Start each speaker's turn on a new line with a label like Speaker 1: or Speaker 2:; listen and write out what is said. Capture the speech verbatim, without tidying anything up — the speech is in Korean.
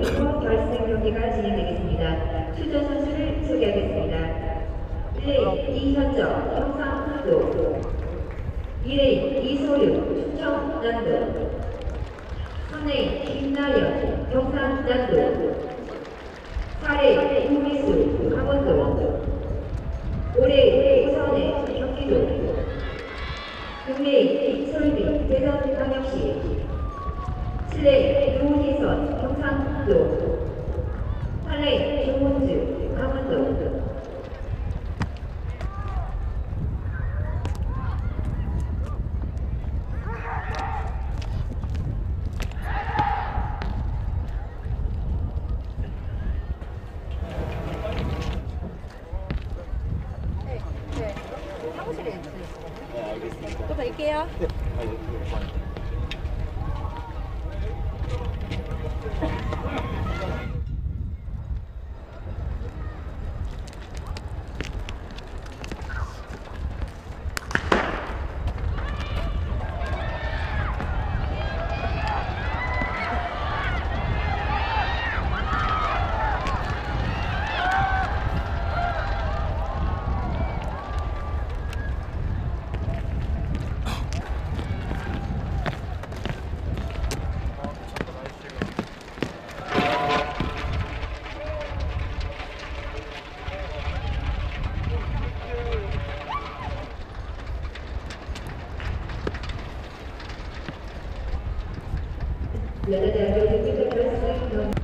Speaker 1: 일 호 결승 경기가 진행되겠습니다. 출전 선수를 소개하겠습니다. 일 레인 이현정, 경상북도. 이 레인 이소윤, 충청남도. 삼 레인 김나연, 경상남도. 사 레인 우미수, 강원도. 오 레인 오선혜, 경기도. 육 레인 이솔비, 대전광역시. 칠 레인 노희선, 경상북도. 팔 레인 조문주, 강원도.
Speaker 2: 네, 네. 사무실에 있어요.
Speaker 3: 네, 알겠습니다.
Speaker 2: 또 뵐게요.
Speaker 3: 네, 알겠습니다.
Speaker 1: 여자대학교 대표 결승